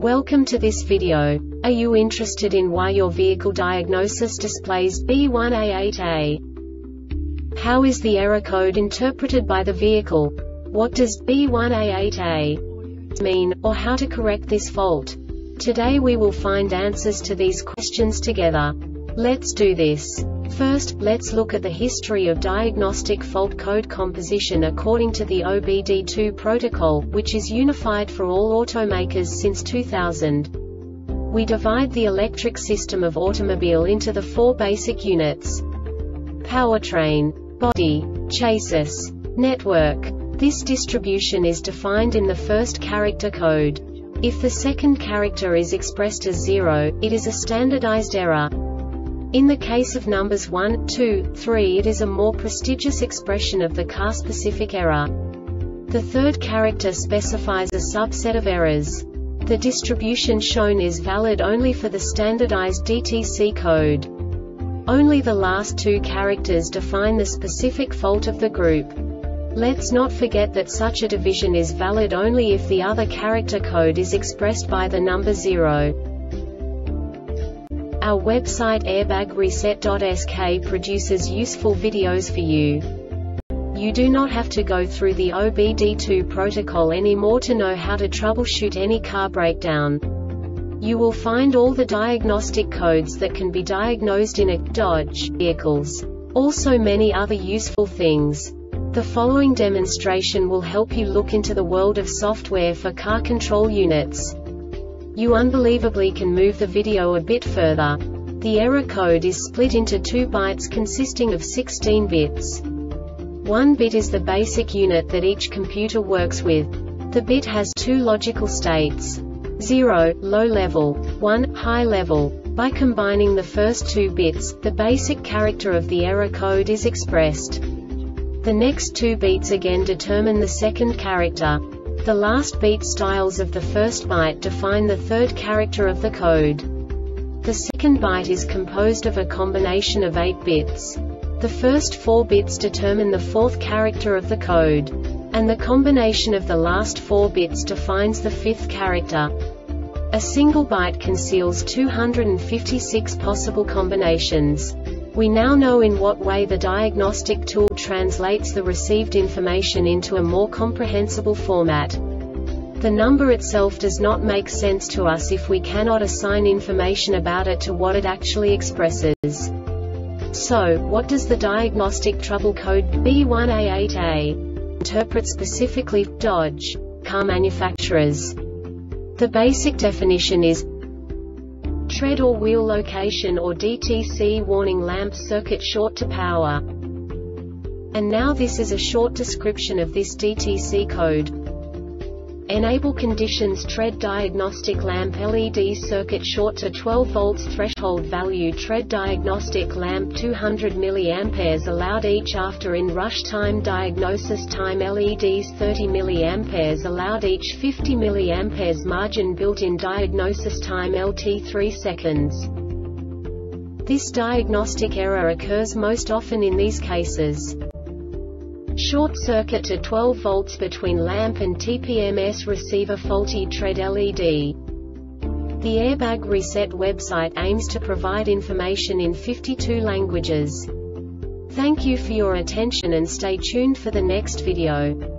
Welcome to this video. Are you interested in why your vehicle diagnosis displays B1A8A? How is the error code interpreted by the vehicle? What does B1A8A mean, or how to correct this fault? Today we will find answers to these questions together. Let's do this. First, let's look at the history of diagnostic fault code composition according to the OBD2 protocol, which is unified for all automakers since 2000. We divide the electric system of automobile into the four basic units: powertrain, body, chassis, network. This distribution is defined in the first character code. If the second character is expressed as 0, it is a standardized error. In the case of numbers 1, 2, 3, it is a more prestigious expression of the car-specific error. The third character specifies a subset of errors. The distribution shown is valid only for the standardized DTC code. Only the last two characters define the specific fault of the group. Let's not forget that such a division is valid only if the other character code is expressed by the number 0. Our website airbagreset.sk produces useful videos for you. You do not have to go through the OBD2 protocol anymore to know how to troubleshoot any car breakdown. You will find all the diagnostic codes that can be diagnosed in a Dodge vehicles. Also many other useful things. The following demonstration will help you look into the world of software for car control units. You unbelievably can move the video a bit further. The error code is split into 2 bytes consisting of 16 bits. 1 bit is the basic unit that each computer works with. The bit has 2 logical states: 0, low level, 1, high level. By combining the first 2 bits, the basic character of the error code is expressed. The next 2 beats again determine the second character. The last beat styles of the first byte define the third character of the code. The second byte is composed of a combination of 8 bits. The first 4 bits determine the fourth character of the code. And the combination of the last 4 bits defines the fifth character. A single byte conceals 256 possible combinations. We now know in what way the diagnostic tool translates the received information into a more comprehensible format. The number itself does not make sense to us if we cannot assign information about it to what it actually expresses. So, what does the diagnostic trouble code B1A8A interpret specifically for Dodge car manufacturers? The basic definition is tread or wheel location or DTC warning lamp circuit short to power. And now this is a short description of this DTC code. Enable conditions: tread diagnostic lamp LED circuit short to 12 volts threshold value, tread diagnostic lamp 200 mA allowed each after in rush time, diagnosis time LEDs 30 mA allowed each, 50 mA margin, built-in diagnosis time LT 3 seconds. This diagnostic error occurs most often in these cases: short circuit to 12 volts between lamp and TPMS receiver, faulty tread LED. The Airbag Reset website aims to provide information in 52 languages. Thank you for your attention and stay tuned for the next video.